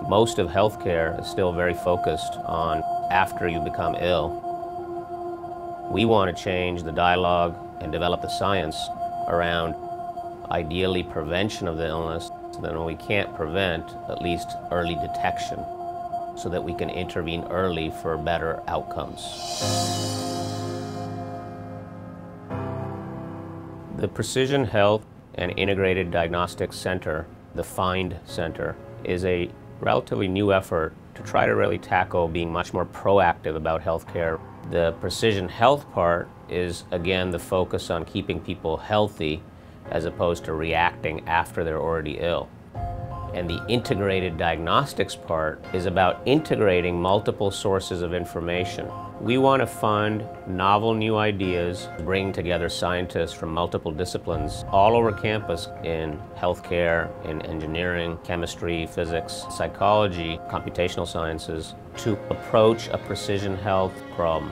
Most of healthcare is still very focused on after you become ill. We want to change the dialogue and develop the science around ideally prevention of the illness. So then when we can't prevent, at least early detection, so that we can intervene early for better outcomes. The Precision Health and Integrated Diagnostics Center, the PHIND Center, is a relatively new effort to try to really tackle being much more proactive about healthcare. The precision health part is, again, the focus on keeping people healthy as opposed to reacting after they're already ill. And the integrated diagnostics part is about integrating multiple sources of information. We want to fund novel new ideas, bring together scientists from multiple disciplines all over campus in healthcare, in engineering, chemistry, physics, psychology, computational sciences, to approach a precision health problem.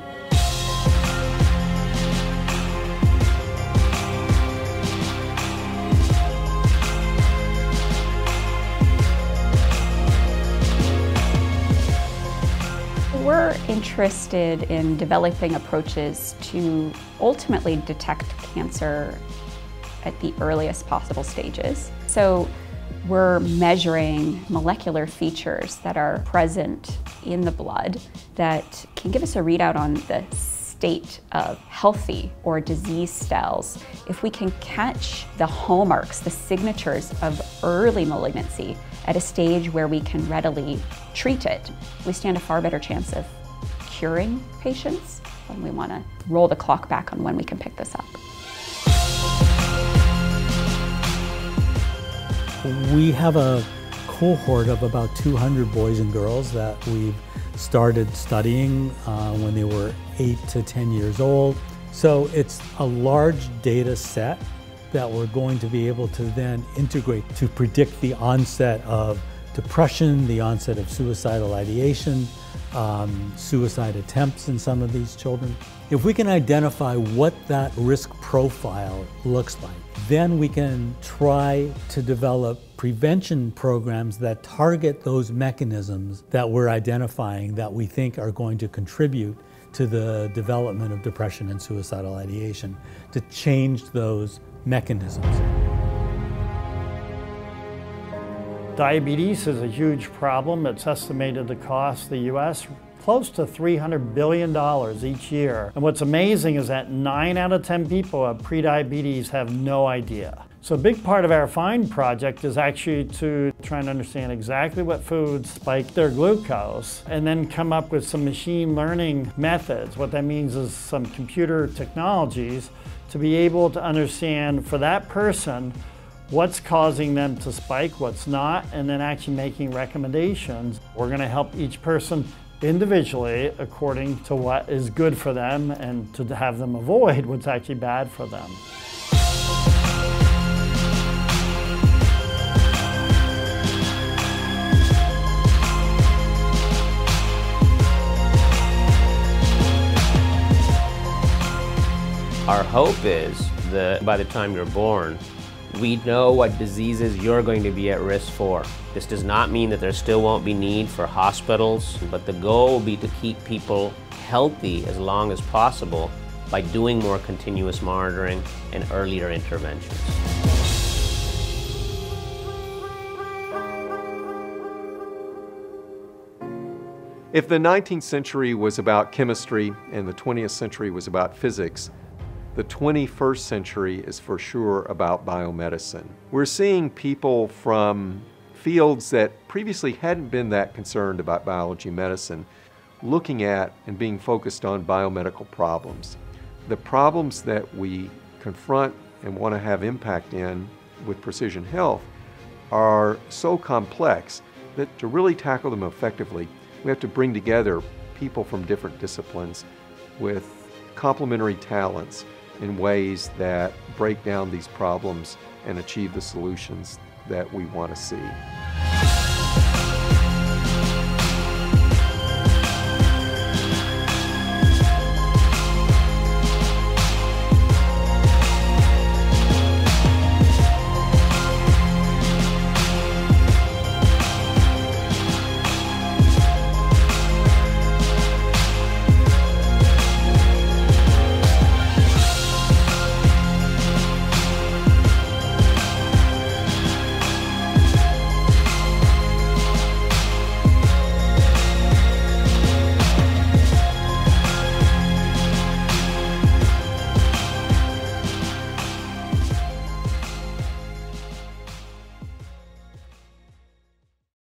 We're interested in developing approaches to ultimately detect cancer at the earliest possible stages. So we're measuring molecular features that are present in the blood that can give us a readout on the state of healthy or diseased cells. If we can catch the hallmarks, the signatures of early malignancy at a stage where we can readily treat it, we stand a far better chance of curing patients. And we want to roll the clock back on when we can pick this up. We have a cohort of about 200 boys and girls that we've started studying when they were 8 to 10 years old. So it's a large data set that we're going to be able to then integrate to predict the onset of depression, the onset of suicidal ideation, suicide attempts in some of these children. If we can identify what that risk profile looks like, then we can try to develop prevention programs that target those mechanisms that we're identifying that we think are going to contribute to the development of depression and suicidal ideation, to change those mechanisms. Diabetes is a huge problem. It's estimated to cost the U.S. close to $300 billion each year. And what's amazing is that 9 out of 10 people who have prediabetes have no idea. So a big part of our PHIND project is actually to try and understand exactly what foods spike their glucose and then come up with some machine learning methods. What that means is some computer technologies to be able to understand for that person what's causing them to spike, what's not, and then actually making recommendations. We're going to help each person individually according to what is good for them and to have them avoid what's actually bad for them. Our hope is that by the time you're born, we know what diseases you're going to be at risk for. This does not mean that there still won't be need for hospitals, but the goal will be to keep people healthy as long as possible by doing more continuous monitoring and earlier interventions. If the 19th century was about chemistry and the 20th century was about physics, the 21st century is for sure about biomedicine. We're seeing people from fields that previously hadn't been that concerned about biology and medicine looking at and being focused on biomedical problems. The problems that we confront and want to have impact in with precision health are so complex that to really tackle them effectively, we have to bring together people from different disciplines with complementary talents in ways that break down these problems and achieve the solutions that we want to see.